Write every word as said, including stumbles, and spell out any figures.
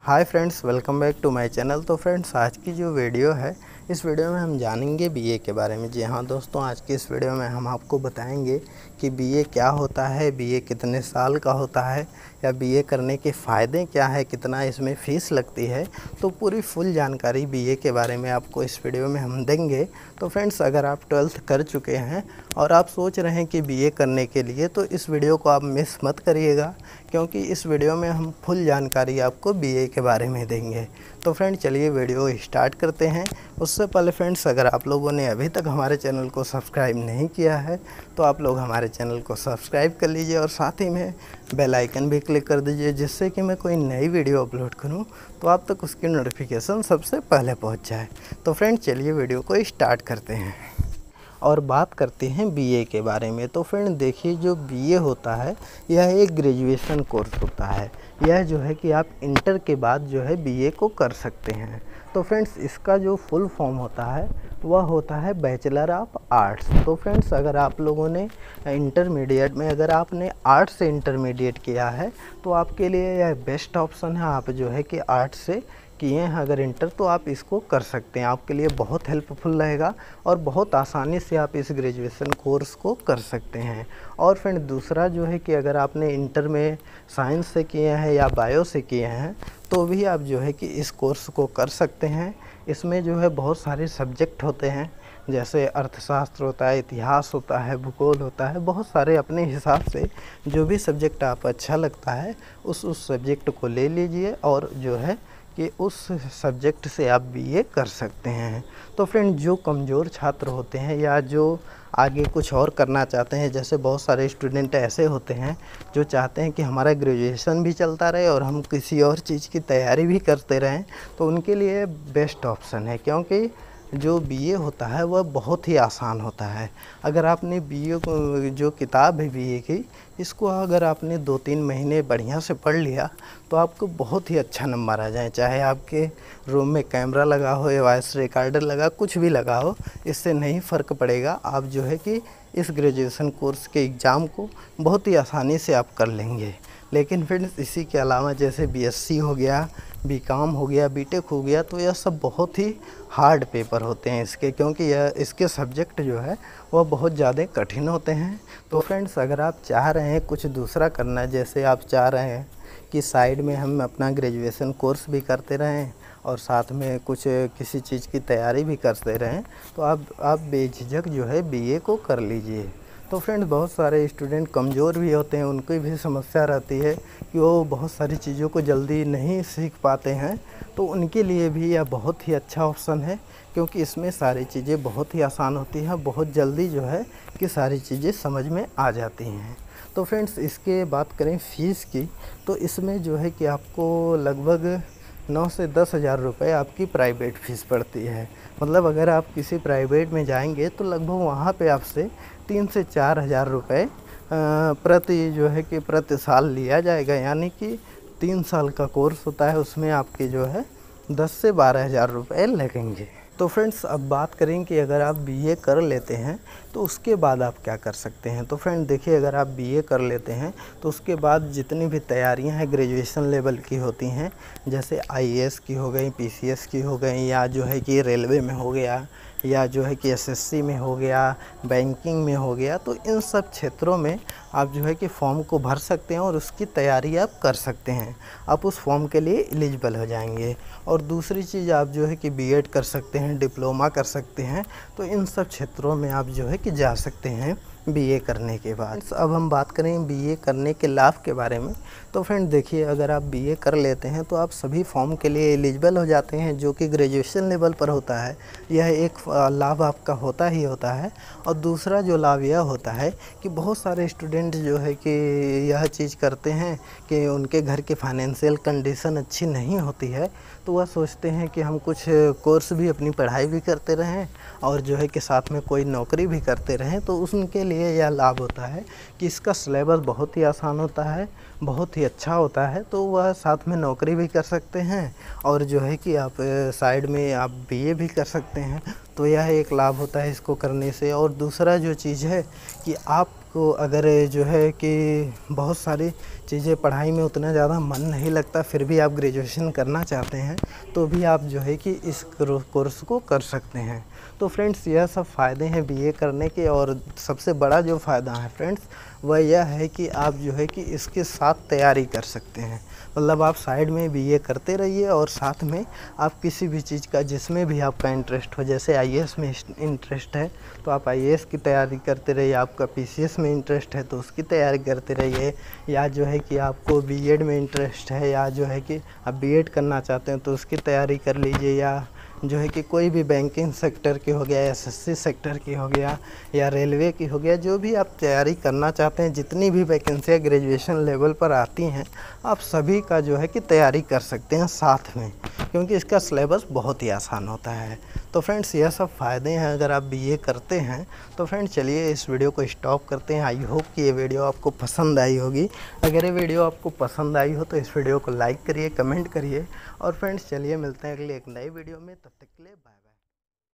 Hi friends, welcome back to my channel. तो friends, आज की जो वीडियो है, इस वीडियो में हम जानेंगे बीए के बारे में। जी हाँ दोस्तों, आज की इस वीडियो में हम आपको बताएंगे कि बीए क्या होता है, बीए कितने साल का होता है, या बीए करने के फ़ायदे क्या है, कितना इसमें फ़ीस लगती है। तो पूरी फुल जानकारी बीए के बारे में आपको इस वीडियो में हम देंगे। तो फ्रेंड्स, अगर आप ट्वेल्थ कर चुके हैं और आप सोच रहे हैं कि बीए करने के लिए, तो इस वीडियो को आप मिस मत करिएगा, क्योंकि इस वीडियो में हम फुल जानकारी आपको बीए के बारे में देंगे। तो फ्रेंड, चलिए वीडियो स्टार्ट करते हैं। उससे पहले फ्रेंड्स, अगर आप लोगों ने अभी तक हमारे चैनल को सब्सक्राइब नहीं किया है तो आप लोग हमारे चैनल को सब्सक्राइब कर लीजिए और साथ ही में बेल आइकन भी क्लिक कर दीजिए, जिससे कि मैं कोई नई वीडियो अपलोड करूं तो आप तक उसकी नोटिफिकेशन सबसे पहले पहुंच जाए। तो फ्रेंड, चलिए वीडियो को स्टार्ट करते हैं और बात करते हैं बीए के बारे में। तो फ्रेंड देखिए, जो बीए होता है यह एक ग्रेजुएशन कोर्स होता है। यह जो है कि आप इंटर के बाद जो है बीए को कर सकते हैं। तो फ्रेंड्स, इसका जो फुल फॉर्म होता है वह होता है बैचलर ऑफ आर्ट्स। तो फ्रेंड्स, अगर आप लोगों ने इंटरमीडिएट में अगर आपने आर्ट्स से इंटरमीडिएट किया है तो आपके लिए यह बेस्ट ऑप्शन है। आप जो है कि आर्ट्स से किए हैं अगर इंटर, तो आप इसको कर सकते हैं। आपके लिए बहुत हेल्पफुल रहेगा और बहुत आसानी से आप इस ग्रेजुएशन कोर्स को कर सकते हैं। और फ्रेंड दूसरा जो है कि अगर आपने इंटर में साइंस से किए हैं या बायो से किए हैं तो भी आप जो है कि इस कोर्स को कर सकते हैं। इसमें जो है बहुत सारे सब्जेक्ट होते हैं, जैसे अर्थशास्त्र होता है, इतिहास होता है, भूगोल होता है, बहुत सारे अपने हिसाब से जो भी सब्जेक्ट आप अच्छा लगता है उस उस सब्जेक्ट को ले लीजिए और जो है कि उस सब्जेक्ट से आप बीए कर सकते हैं। तो फ्रेंड, जो कमज़ोर छात्र होते हैं या जो आगे कुछ और करना चाहते हैं, जैसे बहुत सारे स्टूडेंट ऐसे होते हैं जो चाहते हैं कि हमारा ग्रेजुएशन भी चलता रहे और हम किसी और चीज़ की तैयारी भी करते रहें, तो उनके लिए बेस्ट ऑप्शन है। क्योंकि जो बीए होता है वह बहुत ही आसान होता है। अगर आपने बीए को, जो किताब है बीए की, इसको अगर आपने दो तीन महीने बढ़िया से पढ़ लिया तो आपको बहुत ही अच्छा नंबर आ जाए। चाहे आपके रूम में कैमरा लगा हो या वॉइस रिकॉर्डर लगा, कुछ भी लगा हो, इससे नहीं फ़र्क पड़ेगा। आप जो है कि इस ग्रेजुएशन कोर्स के एग्ज़ाम को बहुत ही आसानी से आप कर लेंगे। लेकिन फ्रेंड्स, इसी के अलावा जैसे बीएससी हो गया, बीकॉम हो गया, बीटेक हो गया, तो यह सब बहुत ही हार्ड पेपर होते हैं इसके, क्योंकि यह इसके सब्जेक्ट जो है वह बहुत ज़्यादा कठिन होते हैं। तो फ्रेंड्स, अगर आप चाह रहे हैं कुछ दूसरा करना, जैसे आप चाह रहे हैं कि साइड में हम अपना ग्रेजुएशन कोर्स भी करते रहें और साथ में कुछ किसी चीज़ की तैयारी भी करते रहें, तो आप आप बेझिझक जो है बीए को कर लीजिए। तो फ्रेंड्स, बहुत सारे स्टूडेंट कमज़ोर भी होते हैं, उनकी भी समस्या रहती है कि वो बहुत सारी चीज़ों को जल्दी नहीं सीख पाते हैं। तो उनके लिए भी यह बहुत ही अच्छा ऑप्शन है, क्योंकि इसमें सारी चीज़ें बहुत ही आसान होती हैं, बहुत जल्दी जो है कि सारी चीज़ें समझ में आ जाती हैं। तो फ्रेंड्स, इसके बात करें फ़ीस की, तो इसमें जो है कि आपको लगभग नौ से दस हज़ार रुपये आपकी प्राइवेट फ़ीस पड़ती है। मतलब अगर आप किसी प्राइवेट में जाएंगे तो लगभग वहाँ पे आपसे तीन से चार हज़ार रुपये प्रति जो है कि प्रति साल लिया जाएगा। यानी कि तीन साल का कोर्स होता है, उसमें आपके जो है दस से बारह हज़ार रुपये लगेंगे। तो फ्रेंड्स, अब बात करें कि अगर आप बीए कर लेते हैं तो उसके बाद आप क्या कर सकते हैं। तो फ्रेंड देखिए, अगर आप बीए कर लेते हैं तो उसके बाद जितनी भी तैयारियां हैं ग्रेजुएशन लेवल की होती हैं, जैसे आईएएस की हो गई, पीसीएस की हो गई, या जो है कि रेलवे में हो गया, या जो है कि एसएससी में हो गया, बैंकिंग में हो गया, तो इन सब क्षेत्रों में आप जो है कि फॉर्म को भर सकते हैं और उसकी तैयारी आप कर सकते हैं। आप उस फॉर्म के लिए एलिजिबल हो जाएंगे। और दूसरी चीज़, आप जो है कि बीएड कर सकते हैं, डिप्लोमा कर सकते हैं। तो इन सब क्षेत्रों में आप जो है कि जा सकते हैं बीए करने के बाद। अब हम बात करें बीए करने के लाभ के बारे में। तो फ्रेंड देखिए, अगर आप बीए कर लेते हैं तो आप सभी फॉर्म के लिए एलिजिबल हो जाते हैं, जो कि ग्रेजुएशन लेवल पर होता है। यह एक लाभ आपका होता ही होता है। और दूसरा जो लाभ यह होता है कि बहुत सारे स्टूडेंट जो है कि यह चीज़ करते हैं कि उनके घर की फाइनेंशियल कंडीशन अच्छी नहीं होती है, तो वह सोचते हैं कि हम कुछ कोर्स भी, अपनी पढ़ाई भी करते रहें और जो है कि साथ में कोई नौकरी भी करते रहें। तो उनके लिए यह लाभ होता है कि इसका सिलेबस बहुत ही आसान होता है, बहुत ही अच्छा होता है। तो वह साथ में नौकरी भी कर सकते हैं और जो है कि आप साइड में आप बीए भी कर सकते हैं। तो यह एक लाभ होता है इसको करने से। और दूसरा जो चीज़ है कि आप आपको अगर जो है कि बहुत सारी चीज़ें पढ़ाई में उतना ज़्यादा मन नहीं लगता, फिर भी आप ग्रेजुएशन करना चाहते हैं, तो भी आप जो है कि इस कोर्स को कर सकते हैं। तो फ्रेंड्स यह सब फ़ायदे हैं बीए करने के। और सबसे बड़ा जो फ़ायदा है फ्रेंड्स वह यह है कि आप जो है कि इसके साथ तैयारी कर सकते हैं। मतलब आप साइड में बीए करते रहिए और साथ में आप किसी भी चीज़ का जिसमें भी आपका इंटरेस्ट हो, जैसे आईएएस में इंटरेस्ट है तो आप आईएएस की तैयारी करते रहिए, आपका पीसीएस में इंटरेस्ट है तो उसकी तैयारी करते रहिए, या जो है कि आपको बीएड में इंटरेस्ट है या जो है कि आप बीएड करना चाहते हैं तो उसकी तैयारी कर लीजिए, या जो है कि कोई भी बैंकिंग सेक्टर की हो गया, एसएससी सेक्टर की हो गया, या रेलवे की हो गया, जो भी आप तैयारी करना चाहते हैं, जितनी भी वैकेंसियाँ ग्रेजुएशन लेवल पर आती हैं आप सभी का जो है कि तैयारी कर सकते हैं साथ में, क्योंकि इसका सिलेबस बहुत ही आसान होता है। तो फ्रेंड्स यह सब फ़ायदे हैं अगर आप बीए करते हैं। तो फ्रेंड्स चलिए इस वीडियो को स्टॉप करते हैं। आई होप कि ये वीडियो आपको पसंद आई होगी। अगर ये वीडियो आपको पसंद आई हो तो इस वीडियो को लाइक करिए, कमेंट करिए। और फ्रेंड्स चलिए मिलते हैं अगले एक नई वीडियो में, तब तक के लिए बाय बाय।